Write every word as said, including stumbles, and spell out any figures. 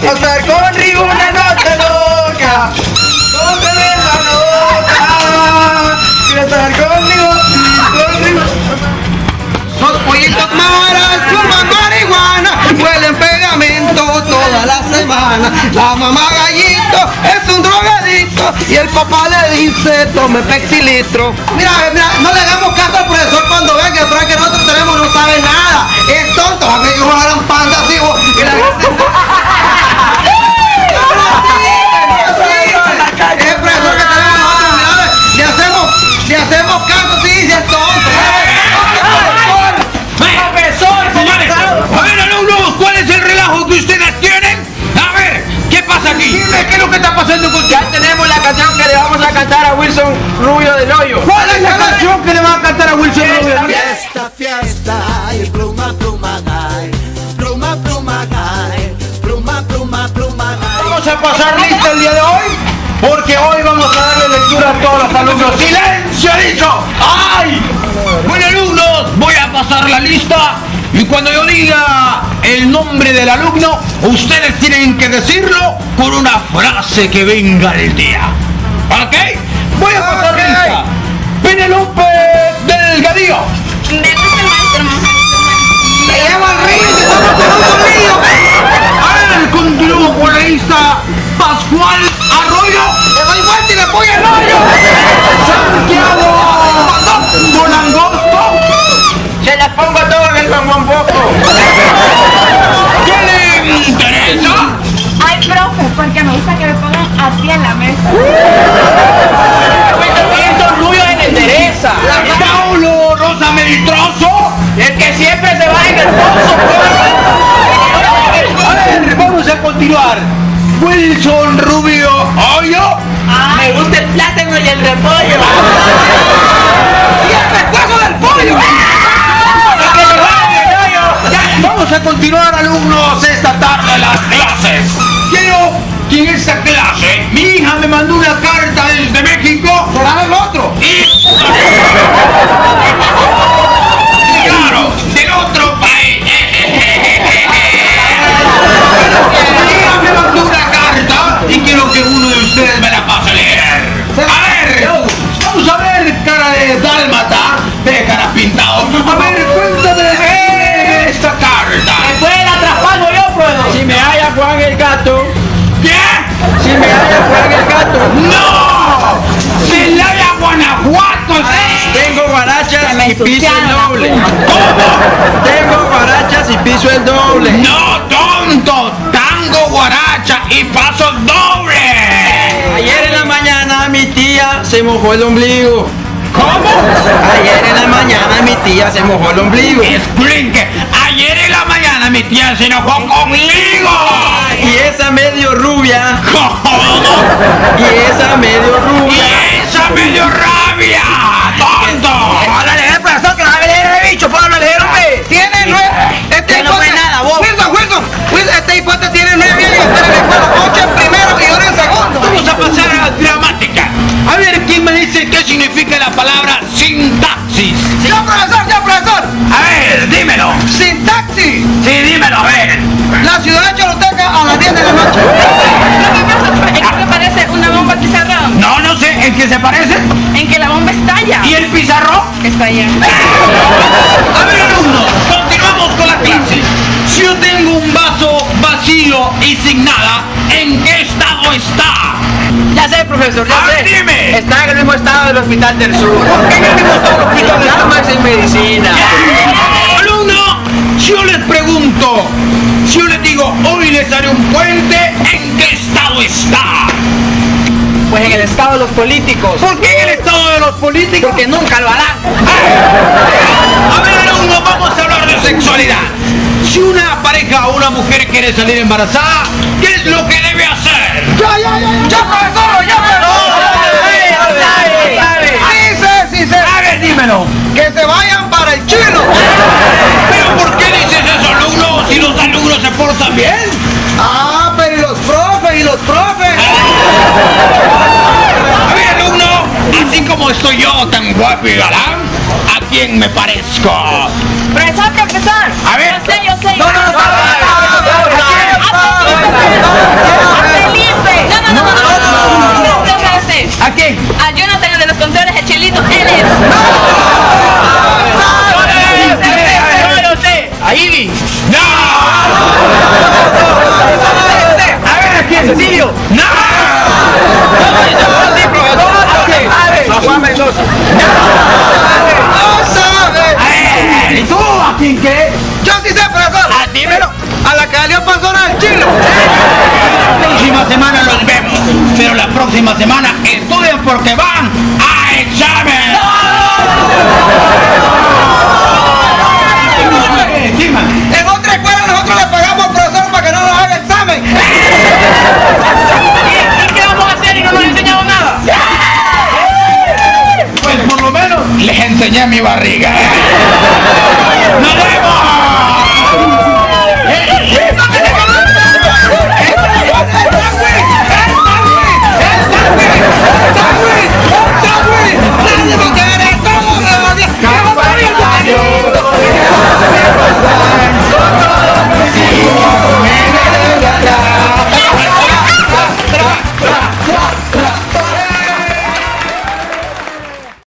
pasar conmigo una noche loca. Tócame la nota. Quiero estar conmigo, conmigo. Los pollitos maras fuman marihuana, huelen pegamento toda la semana. La mamá gallito es un drogadito y el papá le dice tome pexilitro. Mira, mira, no le hagamos caso al profesor cuando ven que el que nosotros tenemos no sabe nada. Es tonto, a mí como una gran panda así. Y la gente... Es el profesor que tenemos nosotros, mira, le hacemos, le hacemos caso, sí, si es tonto. A ver, alumnos, ¿cuál es el relajo que ustedes tienen? A ver, ¿qué pasa aquí? Dime, ¿qué es lo que está pasando contigo? Ya tenemos la canción que le vamos a cantar a Wilson Rubio del Hoyo. ¿Cuál es la canción que le van a cantar a Wilson Rubio del Hoyo? Fiesta, fiesta, y pluma, pluma, gay. Pluma, pluma, gay. Pluma, pluma, pluma, gay. Vamos a pasar lista el día de hoy, porque hoy vamos a darle lectura a todos los alumnos. ¡Silencio, dicho! ¡Ay! Bueno, alumnos, voy a pasar la lista. Y cuando yo diga el nombre del alumno, ustedes tienen que decirlo con una frase que venga del día. ¿Ok? Voy a pasar Okay. lista. Penelope Delgadillo. Me gusta el maestro. ¡Se lleva el río! ¡Se está matando el río! A ver, continúo con la lista. Pascual Arroyo. ¡Le doy vuelta y le voy al hoyo! Santiago Bonangosto. ¡Se las pongo todas en el bombón poco! ¿Qué le interesa? Ay, profe, porque me gusta que me pongan así en la mesa. ¡Eso Rubio en el Teresa! Paulo Rosa Meltroso. ¡El que siempre se va en el pozo! A ver, vamos a continuar. Wilson Rubio Hoyo. ¡Me gusta el plátano y el repollo! ¡Y el pescuezo del pollo! ¡Que se vaya el hoyo! Ya, vamos a continuar, alumnos, esta tarde las clases. Quiero que en esta clase mi hija me mandó una carta desde México. ¡Será el otro! Y... claro, del otro país. Mi hija me mandó una carta y quiero que uno de ustedes me la pase a leer. A ver, vamos a ver, cara de dálmata, de cara pintado. A ver, cuéntame de esta carta. Después la traspaso yo, puedo. Si me halla Juan el gato. ¿Qué? Si me halla Juan el gato. ¡No! ¡Celaya, Guanajuato! Tengo guarachas y piso el doble. ¿Cómo? Tengo guarachas y piso el doble. ¡No, tonto! Tango, guaracha y paso doble. Ayer en la mañana mi tía se mojó el ombligo. ¿Cómo? Ayer en la mañana mi tía se mojó el ombligo. Explique. Ayer en la mañana mi tía se enojó conmigo. Y esa medio rubia. ¿Cómo? Y esa medio rubia. ¡Y esa medio rabia! ¡Tonto! Ahora le el profesor que la va a leer el bicho, por hablar leer, hombre. Tiene nueve. Este no fue nada, vos. Wilson, Wilson, Wilson, este hipote tiene nueve años y está en la escuela. Ocho en primero y ahora en segundo. Vamos a pasar a la gramática. A ver, ¿quién me dice qué significa la palabra sintaxis? Yo, profesor, yo, profesor. A ver, dímelo. Sintaxis. Sí, dímelo, a ver. La ciudad de Choluteca a las diez de la noche. Lo que pasa es que me parece una bomba pizarrón. No, no sé, ¿en qué se parece? En que la bomba estalla. ¿Y el pizarrón? Está allá. A ver, alumnos, continuamos con la clase. Si yo tengo un vaso vacío y sin nada, ¿en qué estado está? Ya sé, profesor, ya A sé. ver, dime. Está en el mismo estado del Hospital del Sur. ¿Por qué en el mismo estado del Hospital del Sur? Nada más en medicina. Alumno, si yo les pregunto, si yo les digo, hoy les haré un puente, ¿en qué estado está? Pues en el estado de los políticos. ¿Por qué en el estado de los políticos? Porque nunca lo harán. A ver, alumno, vamos a hablar de sexualidad. Si una pareja o una mujer quiere salir embarazada, ¿qué es lo que debe hacer? ¡Ya, ya, ya! ¡Ya, profesor! ¡Ya, profesor! Sí sé, sí sé. A ver, dímelo. ¡Que se vayan para el chino! ¿Pero por qué dices eso, alumno, si los alumnos se portan bien? ¡Ah, pero y los profes, y los profes! A ver, alumno, así como estoy yo tan guapo y galán, ¿a quién me parezco? Profesor, profesor. A ver. Yo sé, yo sé. No, no, no, no, no, no, no, no, no, no, no, no, no, no, quién qué? Yo sí sé, profesor. Ah, dímelo. A la que salió persona del chile. La próxima semana los vemos, pero la próxima semana estudian porque van a examen.